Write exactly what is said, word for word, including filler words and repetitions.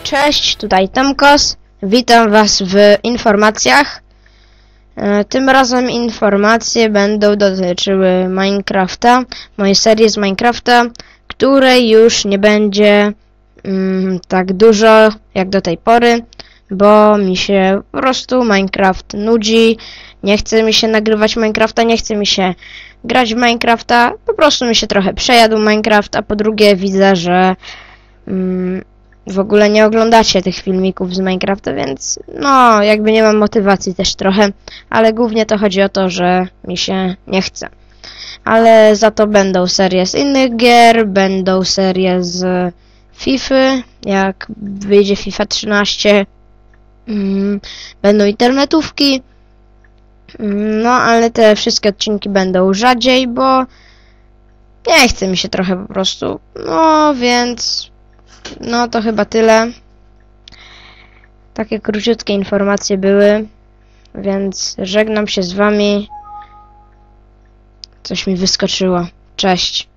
Cześć, tutaj Tomkos. Witam Was w informacjach. E, tym razem informacje będą dotyczyły Minecrafta, mojej serii z Minecrafta, której już nie będzie mm, tak dużo jak do tej pory, bo mi się po prostu Minecraft nudzi. Nie chce mi się nagrywać Minecrafta, nie chce mi się grać w Minecrafta. Po prostu mi się trochę przejadł Minecraft, a po drugie widzę, że mm, w ogóle nie oglądacie tych filmików z Minecrafta, więc no, jakby nie mam motywacji też trochę, ale głównie to chodzi o to, że mi się nie chce. Ale za to będą serie z innych gier, będą serie z FIFA, jak wyjdzie FIFA trzynaście, mm, będą internetówki, no ale te wszystkie odcinki będą rzadziej, bo nie chce mi się trochę po prostu, no więc... No to chyba tyle. Takie króciutkie informacje były, więc żegnam się z Wami. Coś mi wyskoczyło. Cześć.